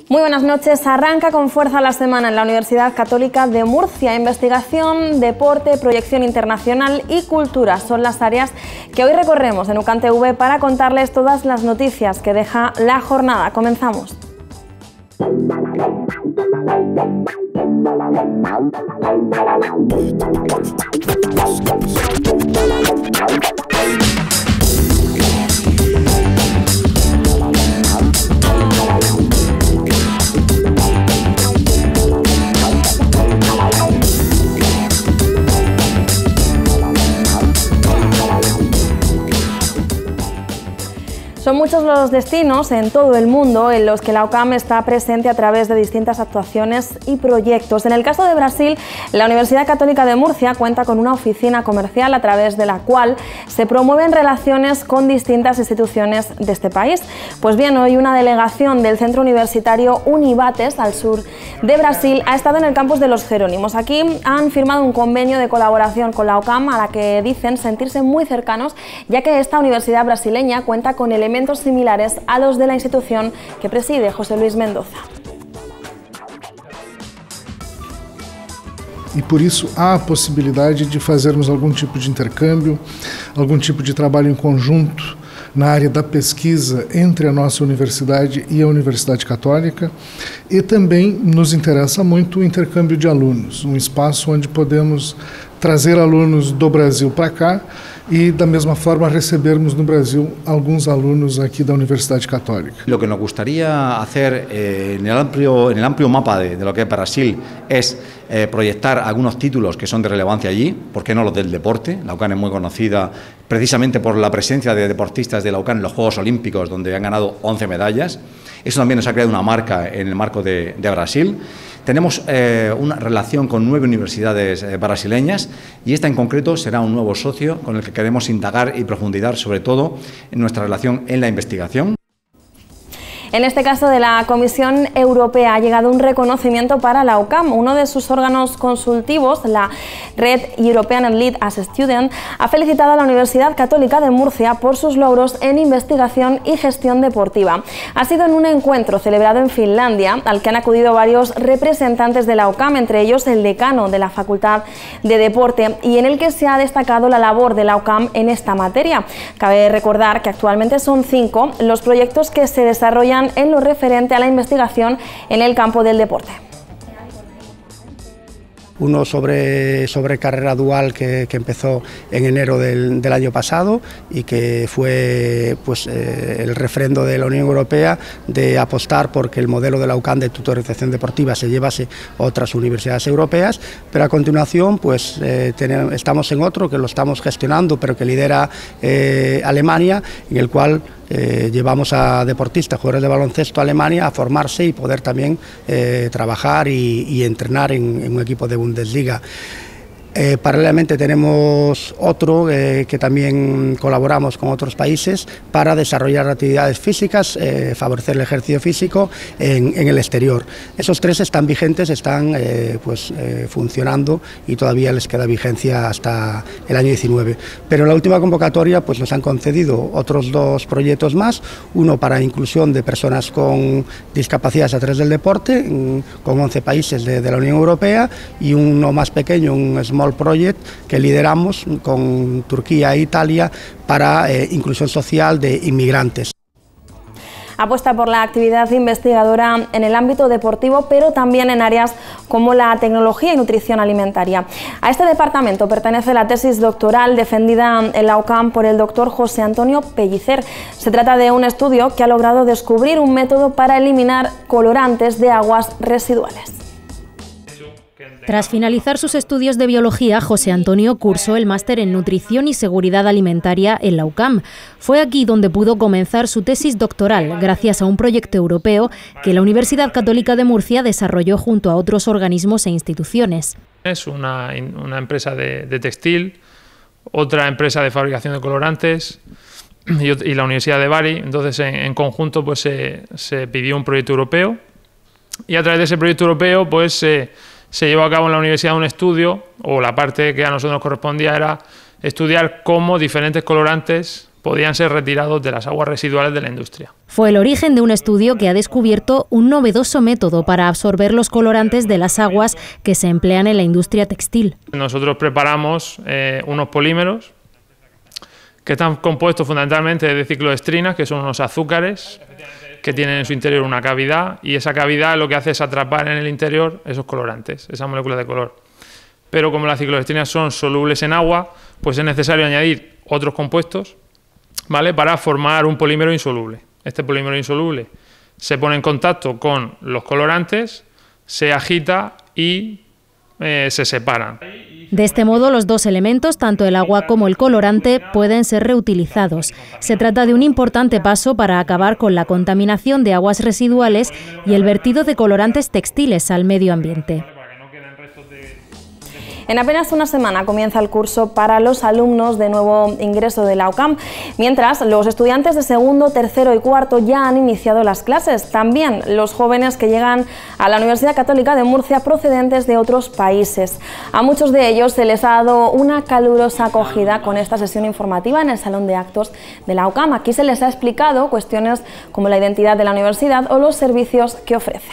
Muy buenas noches. Arranca con fuerza la semana en la Universidad Católica de Murcia. Investigación, deporte, proyección internacional y cultura son las áreas que hoy recorremos en UCAN TV para contarles todas las noticias que deja la jornada. Comenzamos. Son muchos los destinos en todo el mundo en los que la UCAM está presente a través de distintas actuaciones y proyectos. En el caso de Brasil, la Universidad Católica de Murcia cuenta con una oficina comercial a través de la cual se promueven relaciones con distintas instituciones de este país. Pues bien, hoy una delegación del centro universitario Univates, al sur de Brasil, ha estado en el campus de los Jerónimos. Aquí han firmado un convenio de colaboración con la UCAM a la que dicen sentirse muy cercanos, ya que esta universidad brasileña cuenta con elementos similares a los de la institución que preside José Luis Mendoza. E por isso há a possibilidade de fazermos algum tipo de intercâmbio, algum tipo de trabalho em conjunto na área da pesquisa entre a nossa universidade e a Universidade Católica, e também nos interessa muito o intercâmbio de alunos, um espaço onde podemos trazer alunos do Brasil para cá y de la misma forma recebermos no Brasil algunos alumnos aquí de la Universidad Católica. Lo que nos gustaría hacer en el amplio mapa de lo que es Brasil es proyectar algunos títulos que son de relevancia allí, ¿por qué no los del deporte? La UCAN es muy conocida precisamente por la presencia de deportistas de la UCAN en los Juegos Olímpicos, donde han ganado 11 medallas. Eso también nos ha creado una marca en el marco de Brasil. Tenemos una relación con 9 universidades brasileñas y esta en concreto será un nuevo socio con el que queremos indagar y profundizar sobre todo en nuestra relación en la investigación. En este caso de la Comisión Europea ha llegado un reconocimiento para la UCAM. Uno de sus órganos consultivos, la Red European Lead as Student, ha felicitado a la Universidad Católica de Murcia por sus logros en investigación y gestión deportiva. Ha sido en un encuentro celebrado en Finlandia al que han acudido varios representantes de la UCAM, entre ellos el decano de la Facultad de Deporte, y en el que se ha destacado la labor de la UCAM en esta materia. Cabe recordar que actualmente son 5 los proyectos que se desarrollan en lo referente a la investigación en el campo del deporte. Uno sobre carrera dual que empezó en enero del año pasado y que fue pues, el refrendo de la Unión Europea de apostar porque el modelo de la UCAM de tutorización deportiva se llevase a otras universidades europeas, pero a continuación pues, estamos en otro que lo estamos gestionando pero que lidera Alemania, en el cual llevamos a deportistas, jugadores de baloncesto a Alemania a formarse y poder también trabajar y entrenar en un equipo de Bundesliga. Paralelamente tenemos otro que también colaboramos con otros países para desarrollar actividades físicas, favorecer el ejercicio físico en el exterior. Esos 3 están vigentes, están funcionando y todavía les queda vigencia hasta el año 19. Pero en la última convocatoria pues, nos han concedido otros 2 proyectos más, uno para inclusión de personas con discapacidades a través del deporte, con 11 países de la Unión Europea, y uno más pequeño, un Small Project que lideramos con Turquía e Italia para inclusión social de inmigrantes. Apuesta por la actividad investigadora en el ámbito deportivo, pero también en áreas como la tecnología y nutrición alimentaria. A este departamento pertenece la tesis doctoral defendida en la UCAM por el doctor José Antonio Pellicer. Se trata de un estudio que ha logrado descubrir un método para eliminar colorantes de aguas residuales. Tras finalizar sus estudios de biología, José Antonio cursó el máster en Nutrición y Seguridad Alimentaria en la UCAM. Fue aquí donde pudo comenzar su tesis doctoral, gracias a un proyecto europeo que la Universidad Católica de Murcia desarrolló junto a otros organismos e instituciones. Es una empresa de textil, otra empresa de fabricación de colorantes y la Universidad de Bari. Entonces, en conjunto pues, se pidió un proyecto europeo y a través de ese proyecto europeo pues, se llevó a cabo en la universidad un estudio, o la parte que a nosotros nos correspondía era estudiar cómo diferentes colorantes podían ser retirados de las aguas residuales de la industria. Fue el origen de un estudio que ha descubierto un novedoso método para absorber los colorantes de las aguas que se emplean en la industria textil. Nosotros preparamos unos polímeros que están compuestos fundamentalmente de cicloestrinas, que son unos azúcares que tienen en su interior una cavidad, y esa cavidad lo que hace es atrapar en el interior esos colorantes, esas moléculas de color. Pero como las cicloestrinas son solubles en agua, pues es necesario añadir otros compuestos, ¿vale?, para formar un polímero insoluble. Este polímero insoluble se pone en contacto con los colorantes, se agita y se separan. De este modo, los dos elementos, tanto el agua como el colorante, pueden ser reutilizados. Se trata de un importante paso para acabar con la contaminación de aguas residuales y el vertido de colorantes textiles al medio ambiente. En apenas una semana comienza el curso para los alumnos de nuevo ingreso de la UCAM, mientras los estudiantes de segundo, tercero y cuarto ya han iniciado las clases. También los jóvenes que llegan a la Universidad Católica de Murcia procedentes de otros países. A muchos de ellos se les ha dado una calurosa acogida con esta sesión informativa en el Salón de Actos de la UCAM. Aquí se les ha explicado cuestiones como la identidad de la universidad o los servicios que ofrece.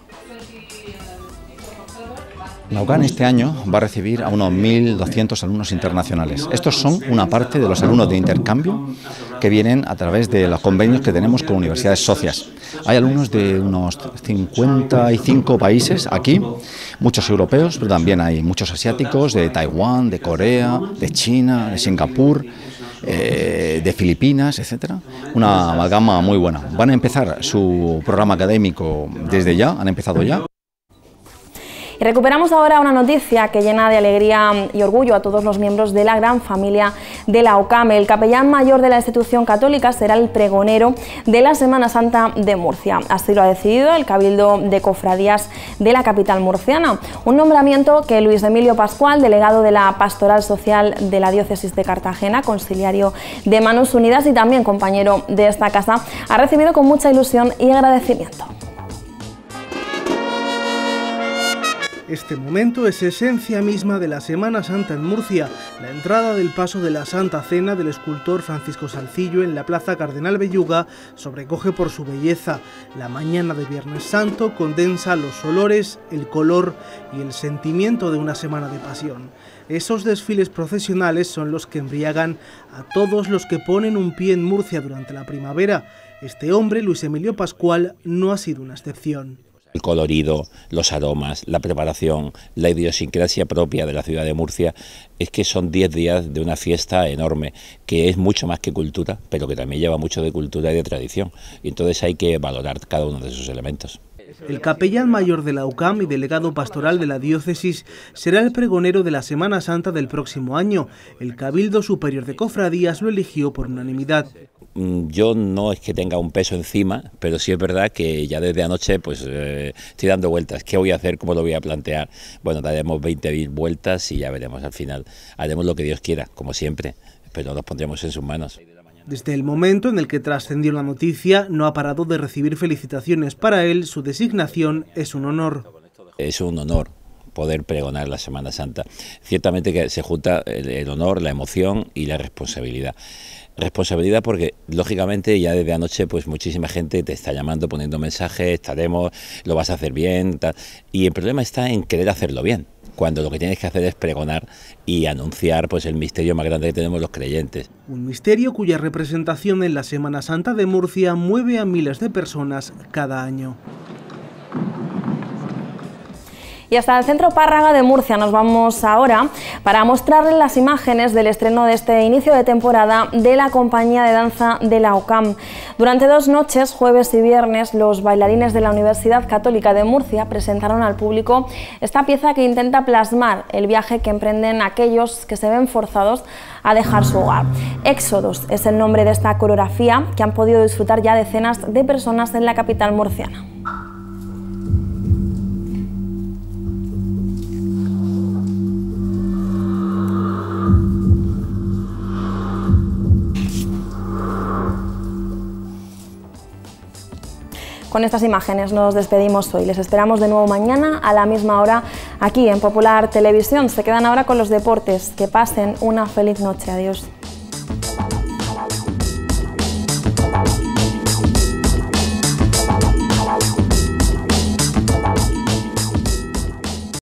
La UCAM este año va a recibir a unos 1.200 alumnos internacionales. Estos son una parte de los alumnos de intercambio que vienen a través de los convenios que tenemos con universidades socias. Hay alumnos de unos 55 países aquí, muchos europeos, pero también hay muchos asiáticos, de Taiwán, de Corea, de China, de Singapur, de Filipinas, etcétera. Una amalgama muy buena. Van a empezar su programa académico desde ya, han empezado ya. Y recuperamos ahora una noticia que llena de alegría y orgullo a todos los miembros de la gran familia de la UCAM. El capellán mayor de la institución católica será el pregonero de la Semana Santa de Murcia. Así lo ha decidido el Cabildo de Cofradías de la capital murciana. Un nombramiento que Luis Emilio Pascual, delegado de la Pastoral Social de la Diócesis de Cartagena, conciliario de Manos Unidas y también compañero de esta casa, ha recibido con mucha ilusión y agradecimiento. Este momento es esencia misma de la Semana Santa en Murcia, la entrada del paso de la Santa Cena del escultor Francisco Salcillo en la Plaza Cardenal Belluga sobrecoge por su belleza. La mañana de Viernes Santo condensa los olores, el color y el sentimiento de una semana de pasión. Esos desfiles procesionales son los que embriagan a todos los que ponen un pie en Murcia durante la primavera. Este hombre, Luis Emilio Pascual, no ha sido una excepción. El colorido, los aromas, la preparación, la idiosincrasia propia de la ciudad de Murcia, es que son 10 días de una fiesta enorme, que es mucho más que cultura, pero que también lleva mucho de cultura y de tradición. Y entonces hay que valorar cada uno de esos elementos. El capellán mayor de la UCAM y delegado pastoral de la diócesis será el pregonero de la Semana Santa del próximo año. El Cabildo Superior de Cofradías lo eligió por unanimidad. Yo no es que tenga un peso encima, pero sí es verdad que ya desde anoche pues estoy dando vueltas. ¿Qué voy a hacer? ¿Cómo lo voy a plantear? Bueno, daremos 20.000 vueltas y ya veremos al final. Haremos lo que Dios quiera, como siempre, pero nos pondremos en sus manos. Desde el momento en el que trascendió la noticia, no ha parado de recibir felicitaciones. Para él, su designación es un honor. Es un honor poder pregonar la Semana Santa. Ciertamente que se junta el honor, la emoción y la responsabilidad. Responsabilidad porque, lógicamente, ya desde anoche pues muchísima gente te está llamando, poniendo mensajes, estaremos, lo vas a hacer bien, tal. Y el problema está en querer hacerlo bien, cuando lo que tienes que hacer es pregonar y anunciar pues el misterio más grande que tenemos los creyentes. Un misterio cuya representación en la Semana Santa de Murcia mueve a miles de personas cada año. Y hasta el Centro Párraga de Murcia nos vamos ahora para mostrarles las imágenes del estreno de este inicio de temporada de la compañía de danza de la UCAM. Durante 2 noches, jueves y viernes, los bailarines de la Universidad Católica de Murcia presentaron al público esta pieza que intenta plasmar el viaje que emprenden aquellos que se ven forzados a dejar su hogar. Éxodos es el nombre de esta coreografía que han podido disfrutar ya decenas de personas en la capital murciana. Con estas imágenes nos despedimos hoy. Les esperamos de nuevo mañana a la misma hora aquí en Popular Televisión. Se quedan ahora con los deportes. Que pasen una feliz noche. Adiós.